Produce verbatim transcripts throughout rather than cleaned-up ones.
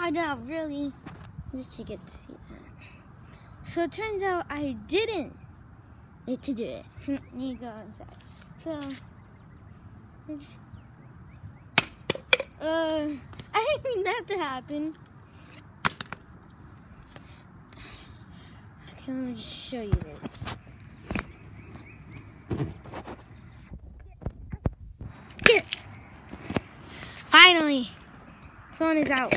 Oh, no, really? Just to get to see that. So it turns out I didn't need to do it. You go inside. So, I just, uh, I didn't mean that to happen. Okay, let me just show you this. Here. Finally, someone is out.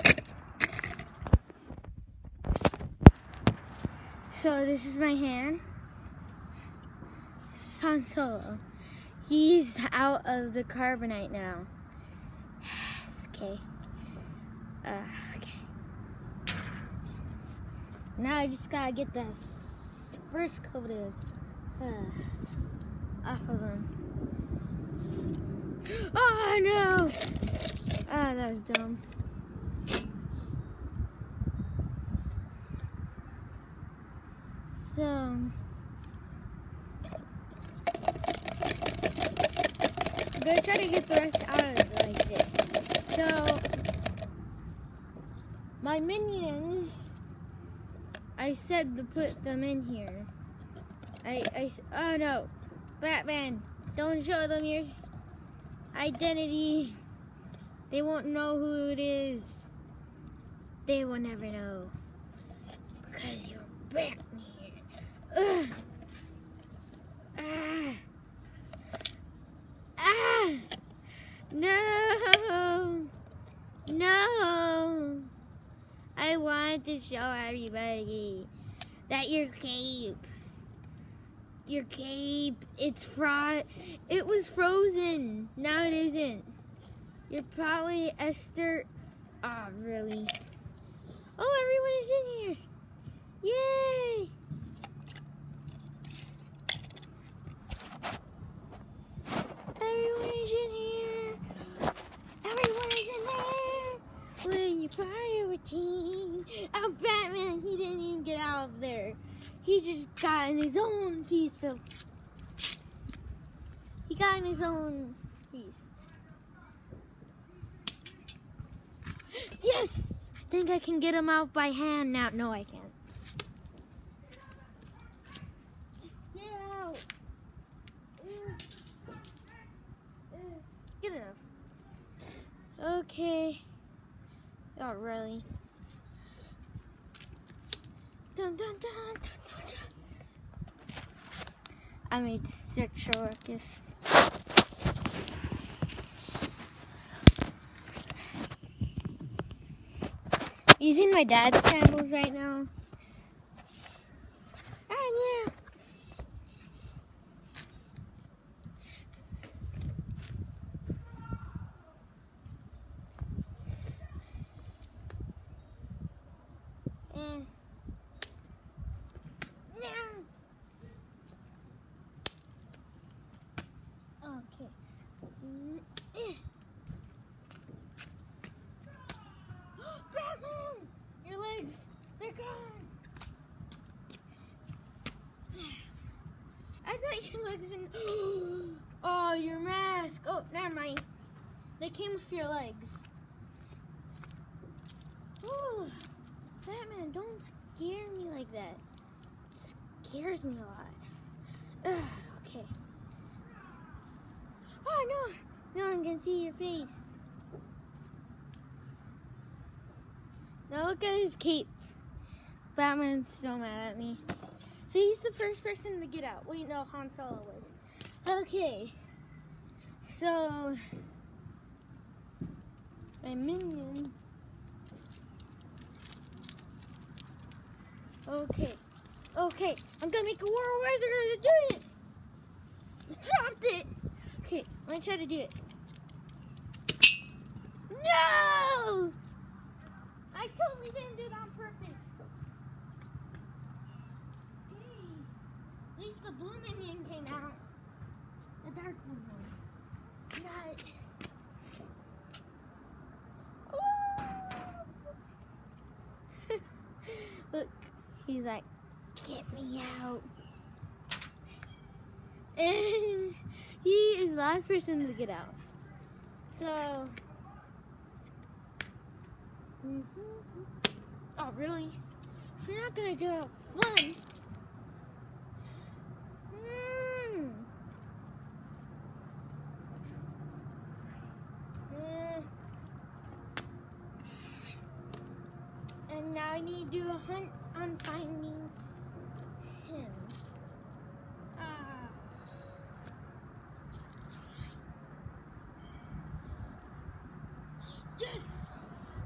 So this is my hand. This is Han Solo. He's out of the carbonite now. Yes, okay. Uh, okay. Now I just gotta get this first coat of, uh, off of them. Oh no! Ah, oh, that was dumb. So, I'm gonna try to get the rest out of it like this. So, my minions, I said to put them in here. I, I, oh no, Batman, don't show them your identity. They won't know who it is. They will never know. Because you're Batman. Ugh. Ah. Ah. No. No. I want to show everybody that your cape, your cape, it's fraud. It was frozen. Now it isn't. You're probably Esther. Ah, oh, really? Oh, everyone is in here. Yay! Everyone is in here. Everyone is in there. When you fire a team. Oh, Batman, he didn't even get out of there. He just got in his own piece of... He got in his own piece. Yes! Think I can get him out by hand now. No, I can't. Just get out. Good enough. Okay. Oh, really? Dun, dun, dun, dun, dun, dun. I made sexual workers. Using my dad's candles right now. Ah, yeah. Eh. Yeah. Okay. Mm, eh. Batman! Your legs, they're gone. I thought your legs and oh, your mask. Oh, never mind. They came with your legs. Oh, Batman, don't scare me like that. It scares me a lot. Ugh, okay. Oh no, no one can see your face. Now look at his cape. Batman's so mad at me. So he's the first person to get out. Wait, no, Han Solo was. Okay. So, my minion. Okay. Okay. I'm gonna make a world wizard to do it. I dropped it. Okay, let me try to do it. No! I totally didn't do it on purpose. Hey, at least the blue minion came out. The dark blue one. Not. Look, he's like, get me out. And he is the last person to get out. So, Mm-hmm. Oh, really? If you're not gonna do it fun. Mm. Mm. And now I need to do a hunt on finding him. Ah. Yes!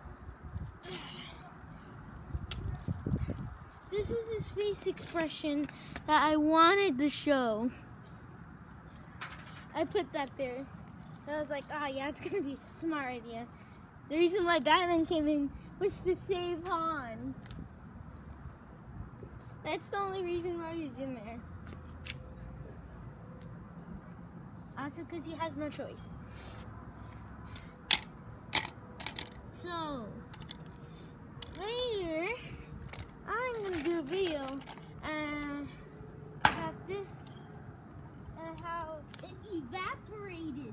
This was his face expression that I wanted to show. I put that there. I was like, oh yeah, it's gonna be a smart idea. The reason why Batman came in was to save Han. That's the only reason why he's in there. Also because he has no choice. So, later, I'm gonna do a video and about this and how it evaporated.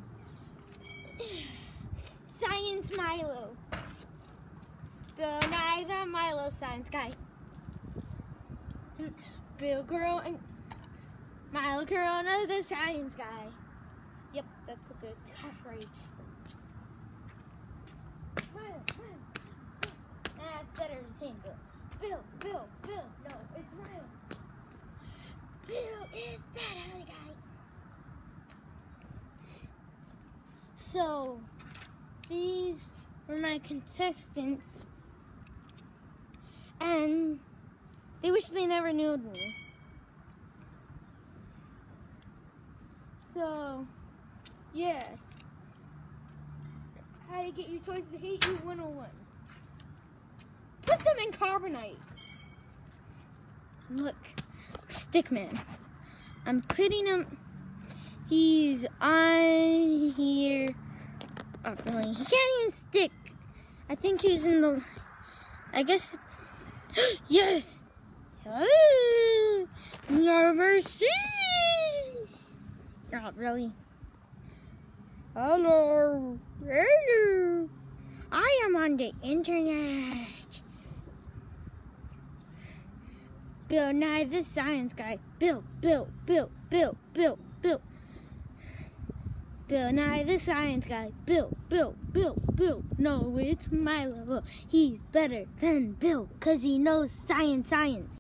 Science Milo. Bill Nye the Milo Science Guy. Bill Corona, Milo Corona the Science Guy. Yep, that's a good catchphrase. Milo, Milo. That's better than saying Bill. Bill, Bill, Bill. No, it's Milo. Bill is that other guy. So, these were my contestants. And they wish they never knew me. So, yeah. How to get your toys to hate you one oh one. Put them in carbonite. Look, Stickman. I'm putting him, he's on here. Oh, really? He can't even stick. I think he's in the, I guess, yes. Oh, no mercy. Oh, really? Hello. Hello. I am on the internet. Bill Nye the Science Guy. Bill, Bill, Bill, Bill, Bill, Bill. Bill Nye the Science Guy. Bill, Bill, Bill, Bill. No, it's Milo. He's better than Bill because he knows science, science.